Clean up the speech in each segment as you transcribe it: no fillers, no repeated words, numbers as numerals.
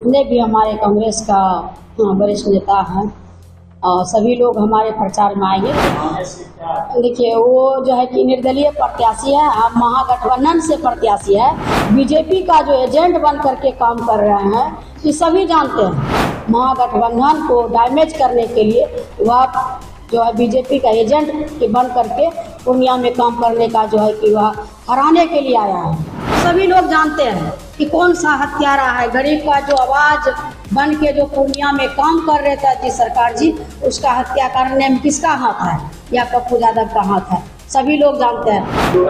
जितने भी हमारे कांग्रेस का वरिष्ठ नेता हैं और सभी लोग हमारे प्रचार में आएंगे। देखिए, वो जो है कि निर्दलीय प्रत्याशी है, हम महागठबंधन से प्रत्याशी है, बीजेपी का जो एजेंट बन करके काम कर रहे हैं, ये सभी जानते हैं। महागठबंधन को डैमेज करने के लिए वह जो है बीजेपी का एजेंट के बन करके पूर्णिया में काम करने का जो है कि वह हराने के लिए आया है। सभी लोग जानते हैं कि कौन सा हत्यारा है, गरीब का जो आवाज बन के जो पूर्णिया में काम कर रहे थे जी सरकार जी, उसका हत्या करने में किसका हाथ है या पप्पू यादव का हाथ है, सभी लोग जानते हैं।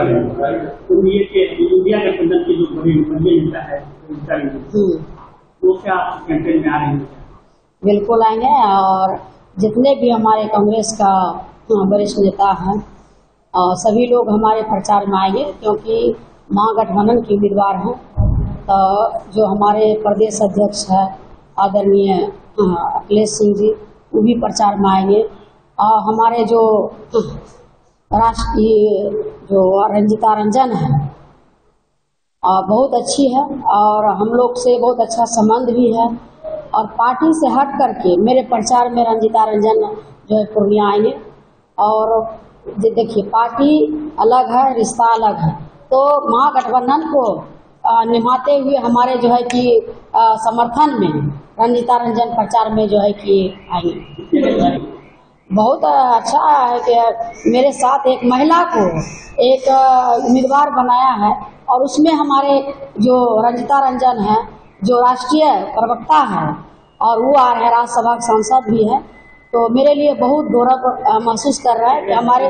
बिल्कुल आएंगे और जितने भी हमारे कांग्रेस का वरिष्ठ नेता हैं और सभी लोग हमारे प्रचार में आएंगे, क्योंकि महागठबंधन के उम्मीदवार हैं। तो जो हमारे प्रदेश अध्यक्ष है आदरणीय अखिलेश सिंह जी, वो भी प्रचार में आएंगे। और हमारे जो राष्ट्रीय जो रंजिता रंजन है बहुत अच्छी है और हम लोग से बहुत अच्छा संबंध भी है। और पार्टी से हट करके मेरे प्रचार में रंजिता रंजन जो है पूर्णिया आएंगे। और देखिए, पार्टी अलग है, रिश्ता अलग है, तो महागठबंधन को निभाते हुए हमारे जो है कि समर्थन में रंजिता रंजन प्रचार में जो है कि आएंगे। बहुत अच्छा है कि मेरे साथ एक महिला को एक उम्मीदवार बनाया है और उसमें हमारे जो रंजिता रंजन है जो राष्ट्रीय प्रवक्ता है और वो आ रहे राज्यसभा सांसद भी है। तो मेरे लिए बहुत गौरव महसूस कर रहा है कि हमारे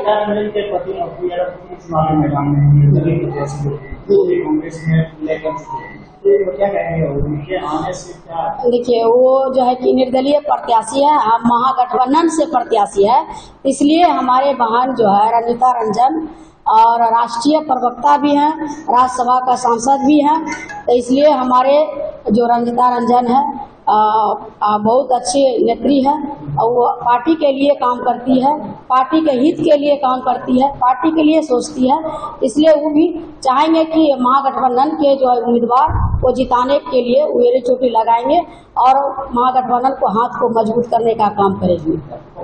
देखिए, वो जो है कि निर्दलीय प्रत्याशी है, हम महागठबंधन से प्रत्याशी है, इसलिए हमारे बहन जो है रंजिता रंजन और राष्ट्रीय प्रवक्ता भी हैं, राज्यसभा का सांसद भी हैं। तो इसलिए हमारे जो रंजिता रंजन है बहुत अच्छी नेत्री है और वो पार्टी के लिए काम करती है, पार्टी के हित के लिए काम करती है, पार्टी के लिए सोचती है। इसलिए वो भी चाहेंगे कि महागठबंधन के जो है उम्मीदवार को जिताने के लिए वो एड़ी चोटी लगाएंगे और महागठबंधन को हाथ को मजबूत करने का काम करेंगे।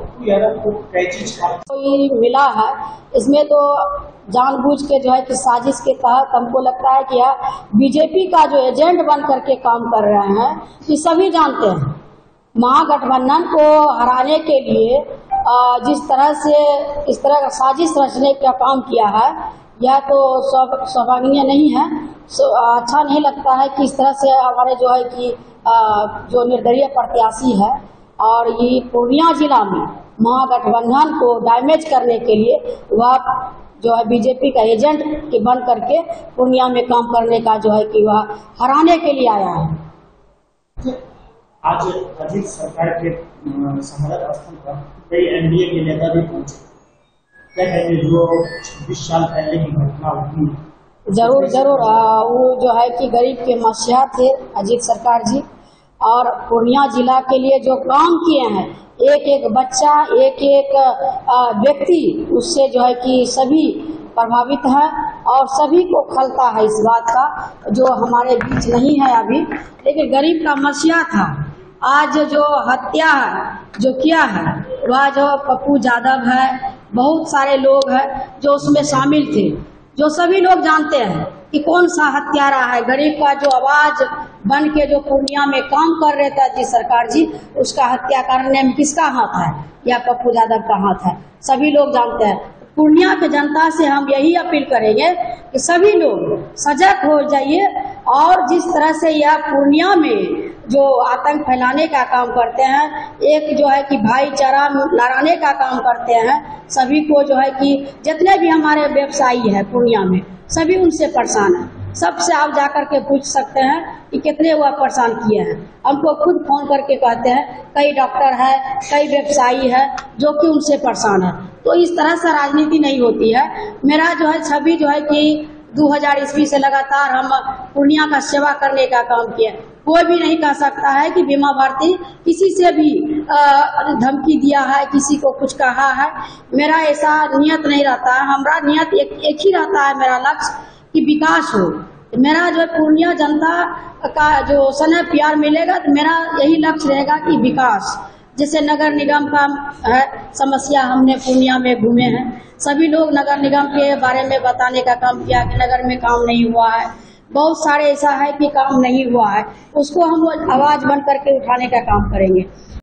तो मिला है इसमें तो जानबूझ के जो है कि साजिश के तहत हमको लगता है कि बीजेपी का जो एजेंट बन करके काम कर रहे हैं, ये सभी जानते हैं। महागठबंधन को हराने के लिए जिस तरह से इस तरह का साजिश रचने का काम किया है, यह तो सौभाग्य नहीं है। अच्छा नहीं लगता है कि इस तरह से हमारे जो है कि जो निर्दलीय प्रत्याशी है और ये पूर्णिया जिला में महागठबंधन को डैमेज करने के लिए वह जो है बीजेपी का एजेंट के बन करके पूर्णिया में काम करने का जो है कि वह हराने के लिए आया है। आज अजीत सरकार के समर्थन स्थल पर कई एनडीए के नेता भी पहुंचे, क्या कहेंगे जो 20 साल पहले की घटना हुई? जरूर वो जो है कि गरीब के मसीहा थे अजीत सरकार जी, और पूर्णिया जिला के लिए जो काम किए हैं, एक एक बच्चा एक एक व्यक्ति उससे जो है कि सभी प्रभावित है और सभी को खलता है इस बात का, जो हमारे बीच नहीं है अभी, लेकिन गरीब का मसीहा था। आज जो हत्या जो किया है वह जो पप्पू यादव है, बहुत सारे लोग हैं जो उसमें शामिल थे, जो सभी लोग जानते हैं कि कौन सा हत्यारा है, गरीब का जो आवाज बन के जो पूर्णिया में काम कर रहे थे जी सरकार जी, उसका हत्या करने में किसका हाथ है या पप्पू यादव का हाथ है, सभी लोग जानते हैं। पूर्णिया के जनता से हम यही अपील करेंगे कि सभी लोग सजग हो जाइए और जिस तरह से यह पूर्णिया में जो आतंक फैलाने का काम करते हैं, एक जो है कि भाईचारा लड़ाने का काम करते हैं, सभी को जो है कि जितने भी हमारे व्यवसायी है पूर्णिया में सभी उनसे परेशान है। सबसे आप जाकर के पूछ सकते हैं कि कितने वह परेशान किए हैं। हमको खुद फोन करके कहते हैं कई डॉक्टर है, कई व्यवसायी है जो कि उनसे परेशान है। तो इस तरह से राजनीति नहीं होती है। मेरा जो है छवि जो है कि 2000 ईस्वी से लगातार हम पूर्णिया का सेवा करने का काम किया। कोई भी नहीं कह सकता है कि बीमा भारती किसी से भी धमकी दिया है, किसी को कुछ कहा है। मेरा ऐसा नियत नहीं रहता है। हमारा नियत एक ही रहता है, मेरा लक्ष्य कि विकास हो, मेरा जो पूर्णिया जनता का जो स्नेह प्यार मिलेगा तो मेरा यही लक्ष्य रहेगा कि विकास, जैसे नगर निगम का है समस्या, हमने पूर्णिया में घूमे हैं, सभी लोग नगर निगम के बारे में बताने का काम किया कि नगर में काम नहीं हुआ है, बहुत सारे ऐसा है कि काम नहीं हुआ है, उसको हम आवाज बन करके उठाने का काम करेंगे।